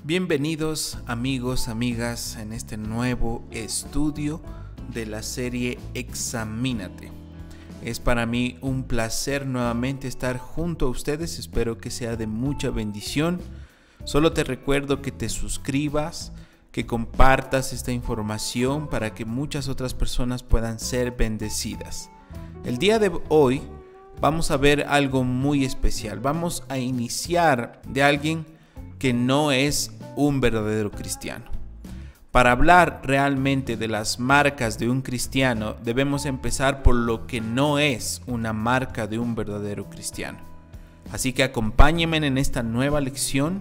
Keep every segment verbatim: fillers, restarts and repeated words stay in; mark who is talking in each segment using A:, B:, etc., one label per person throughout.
A: Bienvenidos amigos, amigas en este nuevo estudio de la serie Examínate. Es para mí un placer nuevamente estar junto a ustedes, espero que sea de mucha bendición. Solo te recuerdo que te suscribas, que compartas esta información para que muchas otras personas puedan ser bendecidas. El día de hoy vamos a ver algo muy especial. Vamos a iniciar de alguien que no es un verdadero cristiano. Para hablar realmente de las marcas de un cristiano, debemos empezar por lo que no es una marca de un verdadero cristiano. Así que acompáñenme en esta nueva lección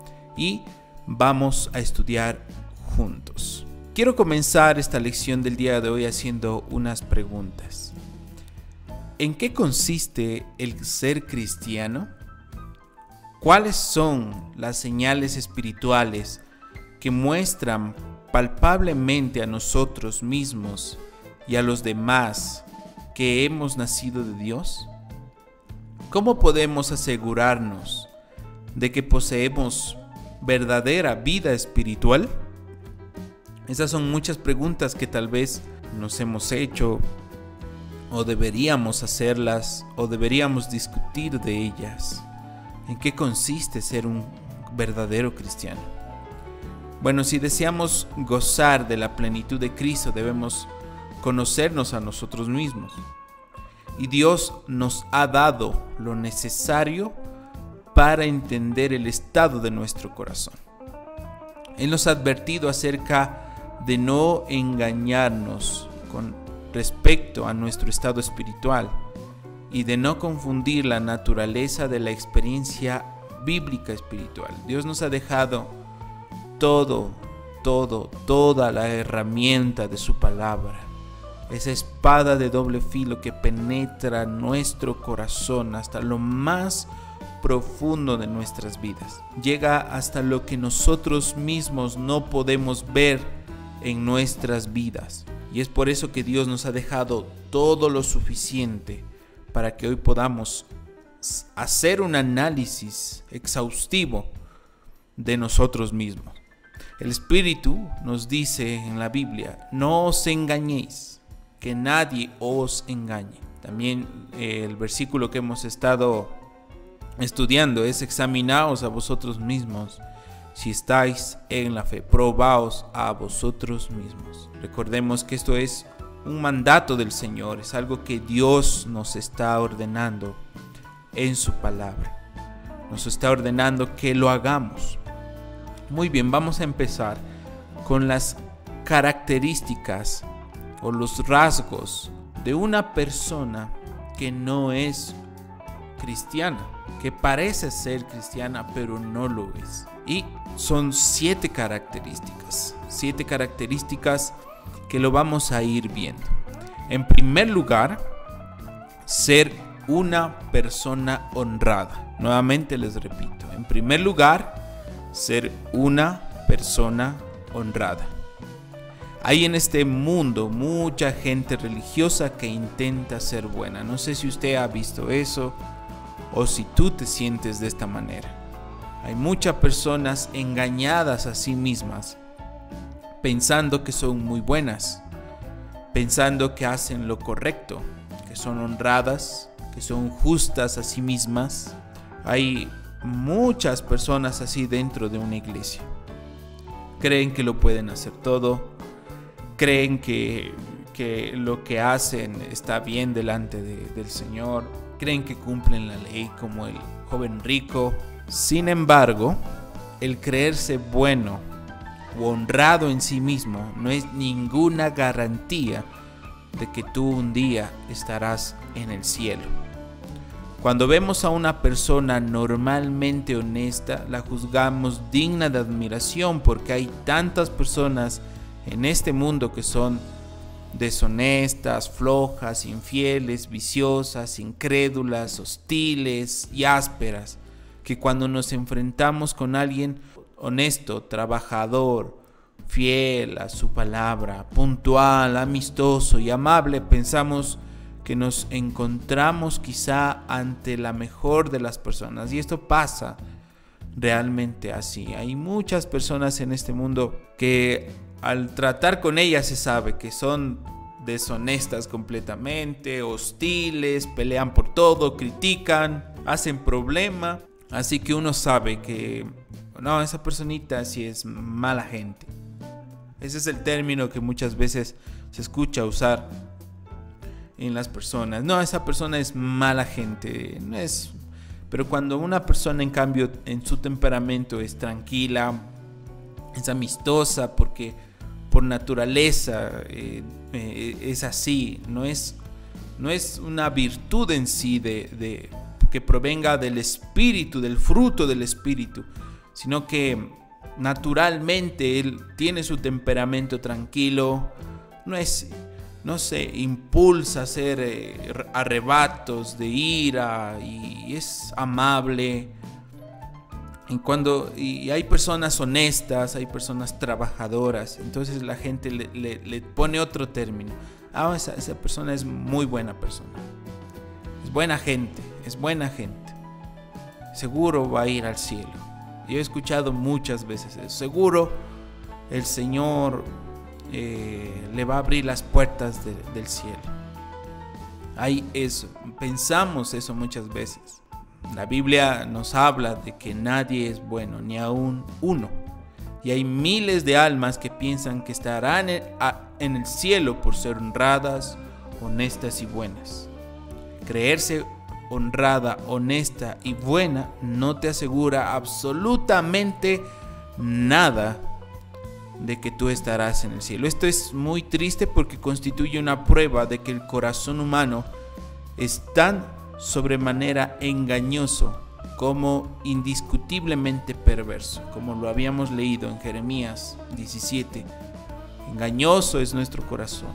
A: y vamos a estudiar juntos. Quiero comenzar esta lección del día de hoy haciendo unas preguntas. ¿En qué consiste el ser cristiano? ¿Cuáles son las señales espirituales que muestran palpablemente a nosotros mismos y a los demás que hemos nacido de Dios? ¿Cómo podemos asegurarnos de que poseemos verdadera vida espiritual? Esas son muchas preguntas que tal vez nos hemos hecho o deberíamos hacerlas o deberíamos discutir de ellas. ¿En qué consiste ser un verdadero cristiano? Bueno, si deseamos gozar de la plenitud de Cristo, debemos conocernos a nosotros mismos. Y Dios nos ha dado lo necesario para entender el estado de nuestro corazón. Él nos ha advertido acerca de no engañarnos con respecto a nuestro estado espiritual y de no confundir la naturaleza de la experiencia bíblica espiritual. Dios nos ha dejado todo, todo, toda la herramienta de su palabra. Esa espada de doble filo que penetra nuestro corazón hasta lo más profundo de nuestras vidas. Llega hasta lo que nosotros mismos no podemos ver en nuestras vidas. Y es por eso que Dios nos ha dejado todo lo suficiente para que hoy podamos hacer un análisis exhaustivo de nosotros mismos. El Espíritu nos dice en la Biblia: no os engañéis, que nadie os engañe. También eh, el versículo que hemos estado estudiando es: examinaos a vosotros mismos si estáis en la fe, probaos a vosotros mismos. Recordemos que esto es un mandato del Señor, es algo que Dios nos está ordenando en su palabra. Nos está ordenando que lo hagamos. Muy bien, vamos a empezar con las características o los rasgos de una persona que no es cristiana, que parece ser cristiana pero no lo es. Y son siete características, siete características que lo vamos a ir viendo. En primer lugar, ser una persona honrada. Nuevamente les repito, en primer lugar, ser una persona honrada. Hay en este mundo mucha gente religiosa que intenta ser buena. No sé si usted ha visto eso o si tú te sientes de esta manera. Hay muchas personas engañadas a sí mismas, pensando que son muy buenas, pensando que hacen lo correcto, que son honradas, que son justas a sí mismas. Hay muchas personas así dentro de una iglesia. Creen que lo pueden hacer todo, creen que, que lo que hacen está bien delante de, del Señor, creen que cumplen la ley como el joven rico. Sin embargo, el creerse bueno o honrado en sí mismo no es ninguna garantía de que tú un día estarás en el cielo. Cuando vemos a una persona normalmente honesta, la juzgamos digna de admiración porque hay tantas personas en este mundo que son deshonestas, flojas, infieles, viciosas, incrédulas, hostiles y ásperas, que cuando nos enfrentamos con alguien honesto, trabajador, fiel a su palabra, puntual, amistoso y amable, pensamos que nos encontramos quizá ante la mejor de las personas. Y esto pasa realmente así. Hay muchas personas en este mundo que al tratar con ellas se sabe que son deshonestas completamente, hostiles, pelean por todo, critican, hacen problema. Así que uno sabe que no, esa personita sí es mala gente. Ese es el término que muchas veces se escucha usar en las personas. No, esa persona es mala gente, no es. Pero cuando una persona, en cambio, en su temperamento es tranquila, es amistosa, porque por naturaleza eh, eh, es así, no es, no es una virtud en sí de, de, que provenga del espíritu, del fruto del espíritu, sino que naturalmente él tiene su temperamento tranquilo, no es, no se impulsa a hacer eh, arrebatos de ira y es amable. Y cuando y hay personas honestas, hay personas trabajadoras, entonces la gente le, le, le pone otro término. Ah, esa, esa persona es muy buena persona, es buena gente, es buena gente, seguro va a ir al cielo. Yo he escuchado muchas veces eso. Seguro el Señor eh, le va a abrir las puertas de, del cielo. Hay eso, pensamos eso muchas veces. La Biblia nos habla de que nadie es bueno, ni aún uno. Y hay miles de almas que piensan que estarán en el cielo por ser honradas, honestas y buenas. Creerse honrada, honesta y buena no te asegura absolutamente nada de que tú estarás en el cielo. Esto es muy triste porque constituye una prueba de que el corazón humano es tan sobremanera engañoso como indiscutiblemente perverso, como lo habíamos leído en Jeremías diecisiete. Engañoso es nuestro corazón,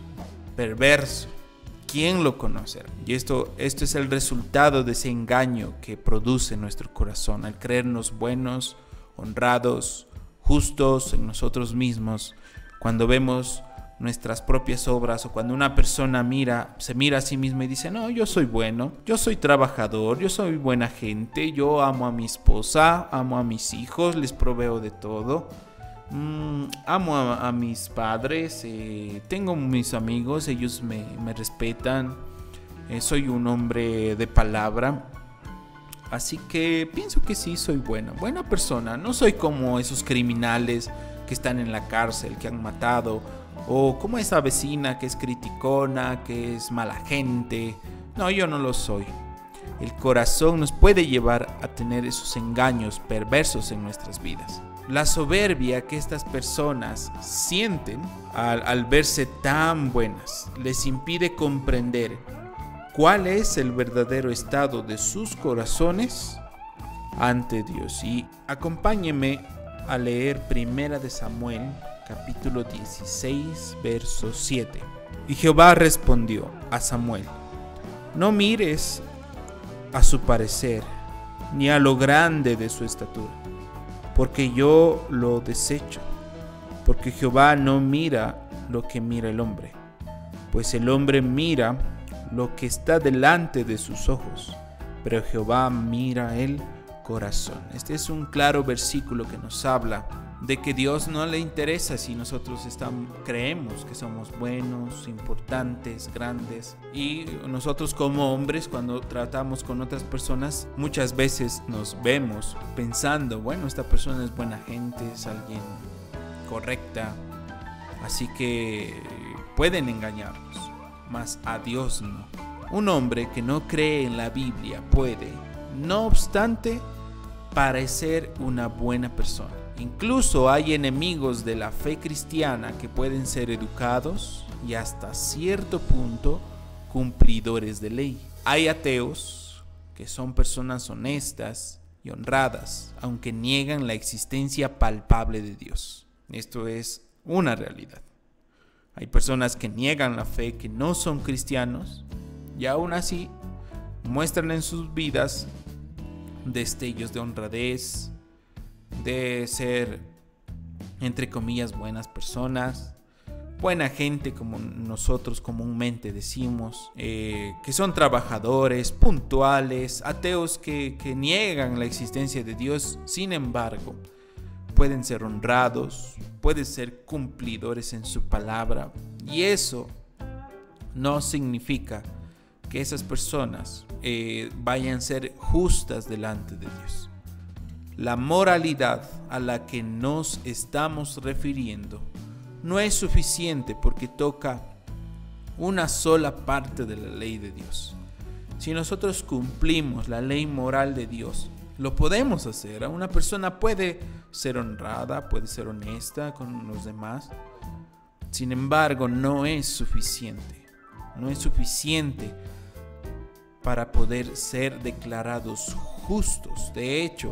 A: perverso. ¿Quién lo conocerá? Y esto, esto es el resultado de ese engaño que produce nuestro corazón, al creernos buenos, honrados, justos en nosotros mismos. Cuando vemos nuestras propias obras, o cuando una persona mira, se mira a sí misma y dice: no, yo soy bueno, yo soy trabajador, yo soy buena gente, yo amo a mi esposa, amo a mis hijos, les proveo de todo. Mm, amo a, a mis padres, eh, tengo mis amigos, ellos me, me respetan, eh, soy un hombre de palabra, así que pienso que sí soy buena, buena persona. No soy como esos criminales que están en la cárcel, que han matado, o como esa vecina que es criticona, que es mala gente. No, yo no lo soy. El corazón nos puede llevar a tener esos engaños perversos en nuestras vidas. La soberbia que estas personas sienten al, al verse tan buenas les impide comprender cuál es el verdadero estado de sus corazones ante Dios. Y acompáñenme a leer Primera de Samuel, capítulo dieciséis, verso siete. Y Jehová respondió a Samuel: no mires a su parecer, ni a lo grande de su estatura, porque yo lo desecho. Porque Jehová no mira lo que mira el hombre, pues el hombre mira lo que está delante de sus ojos, pero Jehová mira el corazón. Este es un claro versículo que nos habla de que Dios no le interesa si nosotros estamos, creemos que somos buenos, importantes, grandes. Y nosotros como hombres, cuando tratamos con otras personas, muchas veces nos vemos pensando: bueno, esta persona es buena gente, es alguien correcta, así que pueden engañarnos, mas a Dios no. Un hombre que no cree en la Biblia puede, no obstante, parecer una buena persona. Incluso hay enemigos de la fe cristiana que pueden ser educados y hasta cierto punto cumplidores de ley. Hay ateos que son personas honestas y honradas, aunque niegan la existencia palpable de Dios. Esto es una realidad. Hay personas que niegan la fe, que no son cristianos, y aún así muestran en sus vidas destellos de honradez, de ser, entre comillas, buenas personas, buena gente, como nosotros comúnmente decimos, eh, que son trabajadores, puntuales, ateos que, que niegan la existencia de Dios. Sin embargo, pueden ser honrados, pueden ser cumplidores en su palabra, y eso no significa que esas personas eh, vayan a ser justas delante de Dios. La moralidad a la que nos estamos refiriendo no es suficiente porque toca una sola parte de la ley de Dios. Si nosotros cumplimos la ley moral de Dios, lo podemos hacer. Una persona puede ser honrada, puede ser honesta con los demás. Sin embargo, no es suficiente. No es suficiente para poder ser declarados justos. De hecho,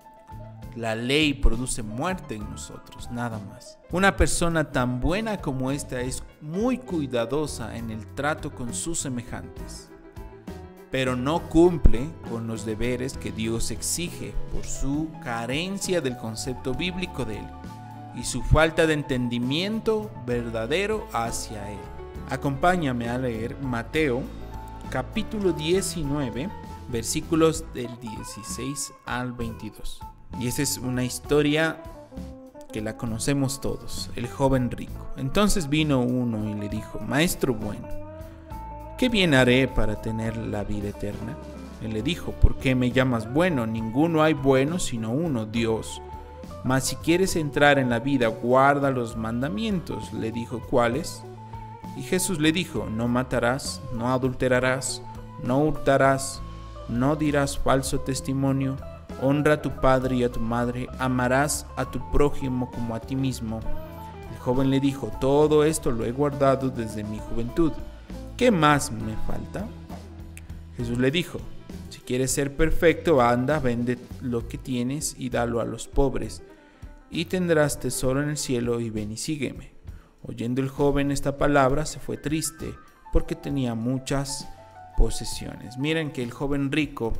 A: la ley produce muerte en nosotros, nada más. Una persona tan buena como esta es muy cuidadosa en el trato con sus semejantes, pero no cumple con los deberes que Dios exige por su carencia del concepto bíblico de Él y su falta de entendimiento verdadero hacia Él. Acompáñame a leer Mateo capítulo diecinueve, versículos del dieciséis al veintidós. Y esa es una historia que la conocemos todos, el joven rico. Entonces vino uno y le dijo: Maestro bueno, ¿qué bien haré para tener la vida eterna? Él le dijo: ¿por qué me llamas bueno? Ninguno hay bueno sino uno, Dios. Mas si quieres entrar en la vida, guarda los mandamientos. Le dijo: ¿cuáles? Y Jesús le dijo: no matarás, no adulterarás, no hurtarás, no dirás falso testimonio, honra a tu padre y a tu madre, amarás a tu prójimo como a ti mismo. El joven le dijo: todo esto lo he guardado desde mi juventud. ¿Qué más me falta? Jesús le dijo: si quieres ser perfecto, anda, vende lo que tienes y dalo a los pobres, y tendrás tesoro en el cielo, y ven y sígueme. Oyendo el joven esta palabra, se fue triste, porque tenía muchas posesiones. Miren que el joven rico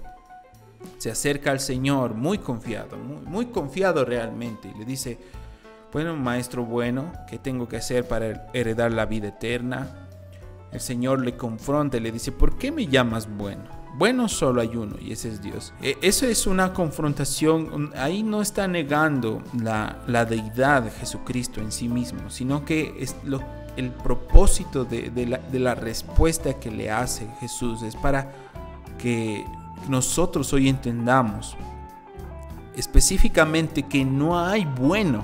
A: se acerca al Señor muy confiado, muy, muy confiado realmente, y le dice: bueno, maestro bueno, ¿qué tengo que hacer para heredar la vida eterna? El Señor le confronta y le dice: ¿por qué me llamas bueno? Bueno solo hay uno, y ese es Dios. Eh, eso es una confrontación. Ahí no está negando la, la deidad de Jesucristo en sí mismo, sino que es lo, el propósito de, de, la, de la respuesta que le hace Jesús es para que nosotros hoy entendamos específicamente que no hay bueno.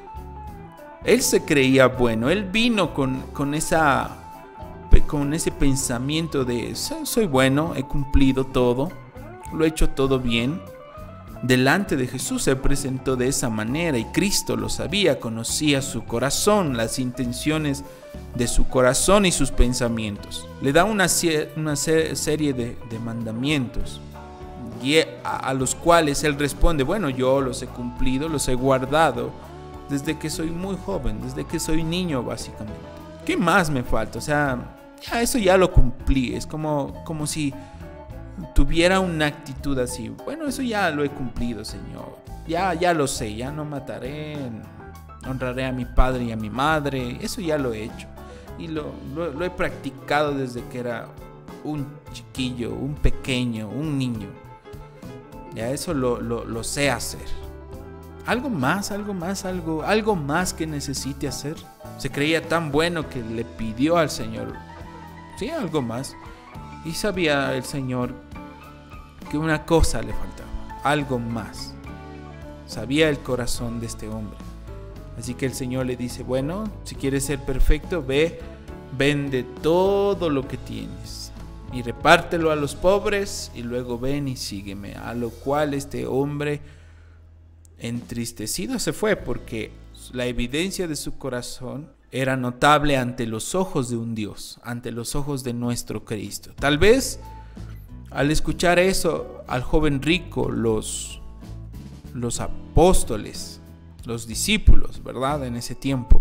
A: Él se creía bueno, él vino con, con, esa, con ese pensamiento de soy bueno, he cumplido todo, lo he hecho todo bien. Delante de Jesús se presentó de esa manera, y Cristo lo sabía, conocía su corazón, las intenciones de su corazón y sus pensamientos. Le da una, una serie de, de mandamientos, y a, a los cuales él responde: bueno, yo los he cumplido, los he guardado desde que soy muy joven, desde que soy niño básicamente. ¿Qué más me falta? O sea, ya eso ya lo cumplí. Es como, como si tuviera una actitud así: bueno, eso ya lo he cumplido, Señor, ya, ya lo sé, ya no mataré, honraré a mi padre y a mi madre, eso ya lo he hecho, y lo, lo, lo he practicado desde que era un chiquillo, un pequeño, un niño. Ya eso lo, lo, lo sé hacer. Algo más, algo más, algo, algo más que necesite hacer. Se creía tan bueno que le pidió al Señor, sí, algo más. Y sabía el Señor que una cosa le faltaba, algo más. Sabía el corazón de este hombre. Así que el Señor le dice: bueno, si quieres ser perfecto, ve, vende todo lo que tienes y repártelo a los pobres, y luego ven y sígueme. A lo cual este hombre, entristecido, se fue, porque la evidencia de su corazón era notable ante los ojos de un Dios, ante los ojos de nuestro Cristo. Tal vez al escuchar eso al joven rico, los, los apóstoles, los discípulos, ¿verdad?, en ese tiempo,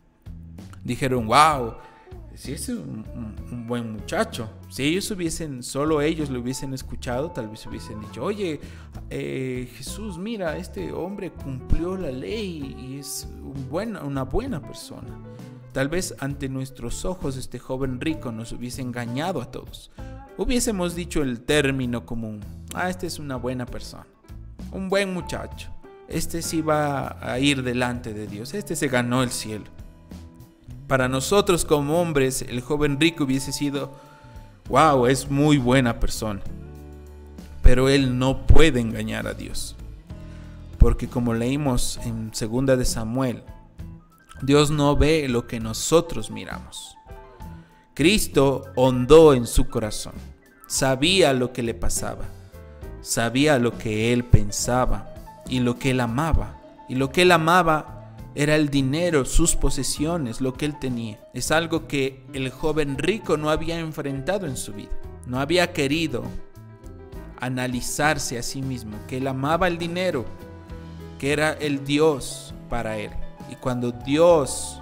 A: dijeron: wow, si es un, un, un buen muchacho. Si ellos hubiesen, solo ellos lo hubiesen escuchado, tal vez hubiesen dicho: oye, eh, Jesús, mira, este hombre cumplió la ley y es un buen, una buena persona. Tal vez ante nuestros ojos este joven rico nos hubiese engañado a todos. Hubiésemos dicho el término común: ah, este es una buena persona, un buen muchacho, este sí va a ir delante de Dios, este se ganó el cielo. Para nosotros como hombres, el joven rico hubiese sido: wow, es muy buena persona. Pero él no puede engañar a Dios, porque como leímos en segunda de Samuel, Dios no ve lo que nosotros miramos. Cristo hondó en su corazón, sabía lo que le pasaba, sabía lo que él pensaba y lo que él amaba. Y lo que él amaba era el dinero, sus posesiones, lo que él tenía. Es algo que el joven rico no había enfrentado en su vida. No había querido analizarse a sí mismo, que él amaba el dinero, que era el Dios para él. Y cuando Dios,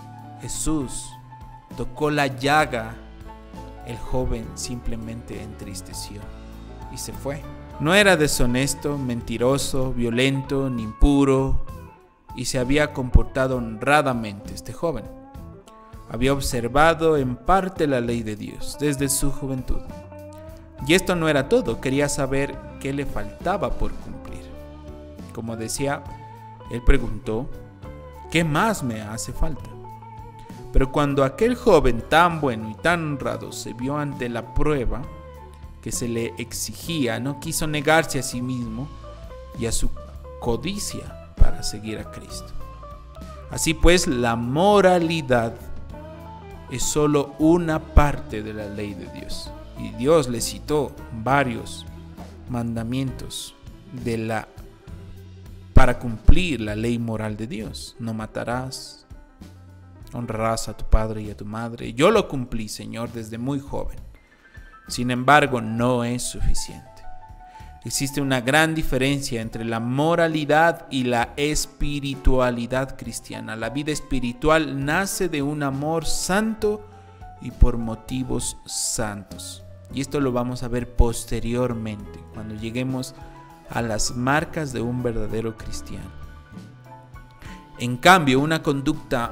A: Jesús, tocó la llaga, el joven simplemente entristeció y se fue. No era deshonesto, mentiroso, violento, ni impuro, y se había comportado honradamente este joven. Había observado en parte la ley de Dios desde su juventud. Y esto no era todo, quería saber qué le faltaba por cumplir. Como decía, él preguntó: ¿qué más me hace falta? Pero cuando aquel joven tan bueno y tan honrado se vio ante la prueba que se le exigía, no quiso negarse a sí mismo y a su codicia para seguir a Cristo. Así pues, la moralidad es solo una parte de la ley de Dios. Y Dios le citó varios mandamientos de la para cumplir la ley moral de Dios. No matarás, honrarás a tu padre y a tu madre. Yo lo cumplí, Señor, desde muy joven. Sin embargo, no es suficiente. Existe una gran diferencia entre la moralidad y la espiritualidad cristiana. La vida espiritual nace de un amor santo y por motivos santos. Y esto lo vamos a ver posteriormente, cuando lleguemos a las marcas de un verdadero cristiano. En cambio, una conducta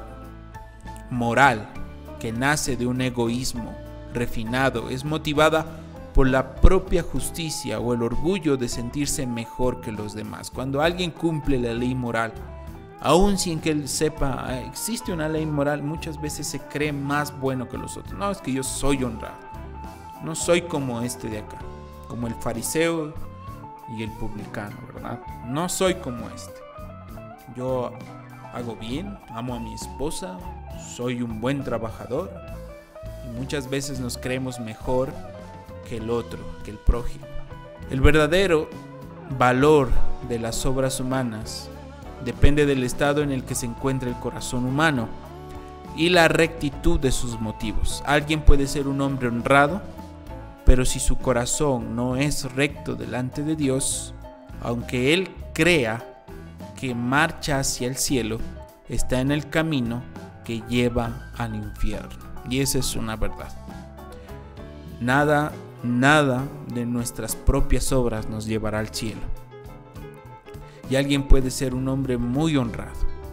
A: moral que nace de un egoísmo refinado es motivada por la propia justicia o el orgullo de sentirse mejor que los demás. Cuando alguien cumple la ley moral, aun sin que él sepa ah, existe una ley moral, muchas veces se cree más bueno que los otros. No, es que yo soy honrado, no soy como este de acá, como el fariseo y el publicano, ¿verdad? No soy como este. Yo hago bien, amo a mi esposa, soy un buen trabajador. Y muchas veces nos creemos mejor que el otro, que el prójimo. El verdadero valor de las obras humanas depende del estado en el que se encuentra el corazón humano y la rectitud de sus motivos. Alguien puede ser un hombre honrado, pero si su corazón no es recto delante de Dios, aunque él crea que marcha hacia el cielo, está en el camino que lleva al infierno. Y esa es una verdad. Nada, nada de nuestras propias obras nos llevará al cielo. Y alguien puede ser un hombre muy honrado,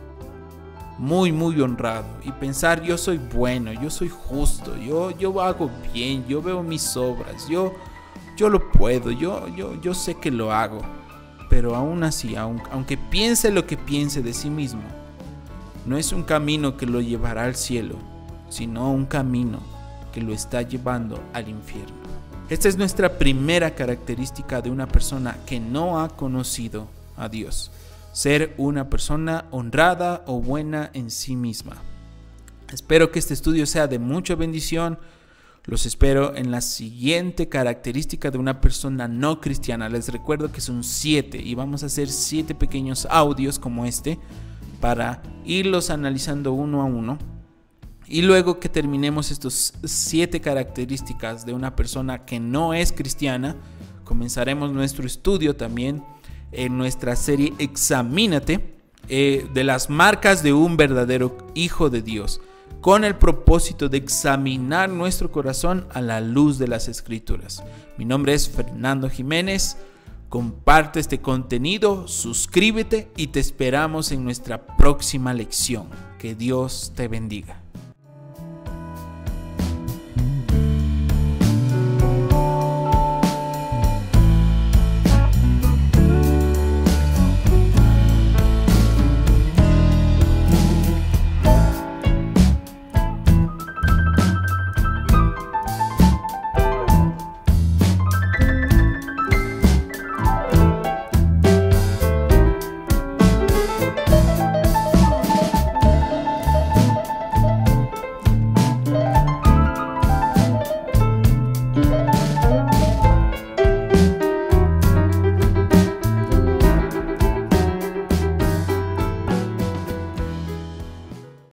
A: muy, muy honrado, y pensar: yo soy bueno, yo soy justo, yo, yo hago bien, yo veo mis obras, yo, yo lo puedo, yo, yo, yo sé que lo hago. Pero aún así, aun, aunque piense lo que piense de sí mismo, no es un camino que lo llevará al cielo, sino un camino que lo está llevando al infierno. Esta es nuestra primera característica de una persona que no ha conocido a Dios: ser una persona honrada o buena en sí misma. Espero que este estudio sea de mucha bendición. Los espero en la siguiente característica de una persona no cristiana. Les recuerdo que son siete y vamos a hacer siete pequeños audios como este para irlos analizando uno a uno. Y luego que terminemos estos siete características de una persona que no es cristiana, comenzaremos nuestro estudio también en nuestra serie Examínate, eh, de las marcas de un verdadero hijo de Dios, con el propósito de examinar nuestro corazón a la luz de las Escrituras. Mi nombre es Fernando Jiménez. Comparte este contenido, suscríbete y te esperamos en nuestra próxima lección. Que Dios te bendiga.